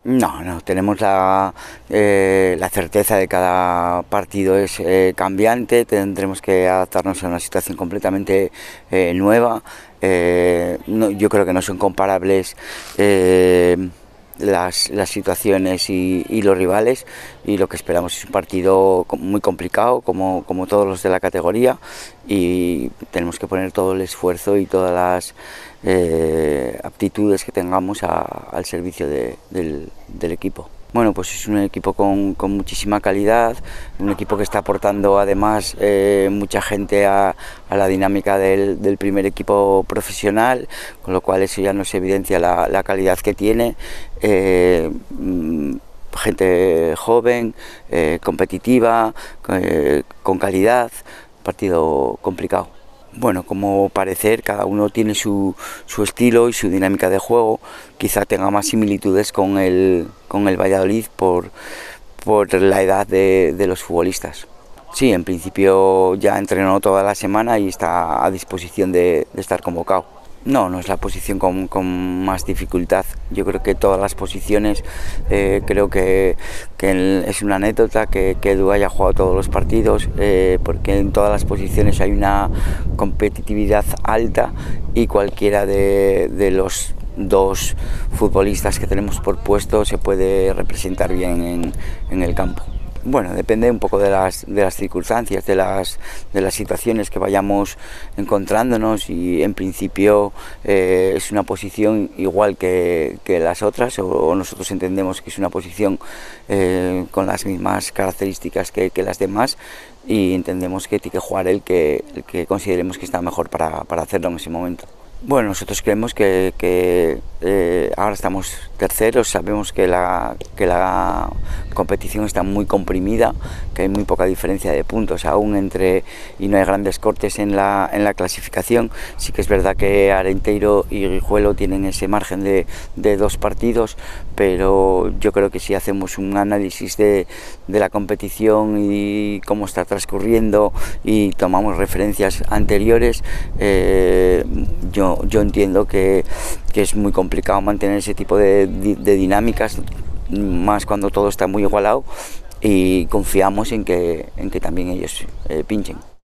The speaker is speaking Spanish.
No, no, tenemos la certeza de que cada partido es cambiante, tendremos que adaptarnos a una situación completamente nueva. Yo creo que no son comparables las situaciones y los rivales, y lo que esperamos es un partido muy complicado como todos los de la categoría, y tenemos que poner todo el esfuerzo y todas las aptitudes que tengamos al servicio del equipo. Bueno, pues es un equipo con muchísima calidad, un equipo que está aportando además mucha gente a la dinámica del primer equipo profesional, con lo cual eso ya nos evidencia la calidad que tiene. Gente joven, competitiva, con calidad, partido complicado. Bueno, como parecer, cada uno tiene su estilo y su dinámica de juego. Quizá tenga más similitudes con el Valladolid por la edad de los futbolistas. Sí, en principio ya entrenó toda la semana y está a disposición de estar convocado. No, no es la posición con más dificultad. Yo creo que todas las posiciones, creo que es una anécdota que Edu haya jugado todos los partidos, porque en todas las posiciones hay una competitividad alta, y cualquiera de los dos futbolistas que tenemos por puesto se puede representar bien en el campo. Bueno, depende un poco de las circunstancias, de las situaciones que vayamos encontrándonos, y en principio es una posición igual que las otras, o nosotros entendemos que es una posición con las mismas características que las demás, y entendemos que tiene que jugar el que consideremos que está mejor para hacerlo en ese momento. Bueno, nosotros creemos que ahora estamos terceros, sabemos que la competición está muy comprimida, que hay muy poca diferencia de puntos aún y no hay grandes cortes en la clasificación. Sí que es verdad que Arenteiro y Guijuelo tienen ese margen de 2 partidos, pero yo creo que si hacemos un análisis de la competición y cómo está transcurriendo, y tomamos referencias anteriores, yo entiendo que es muy complicado mantener ese tipo de dinámicas, más cuando todo está muy igualado, y confiamos en que también ellos pinchen.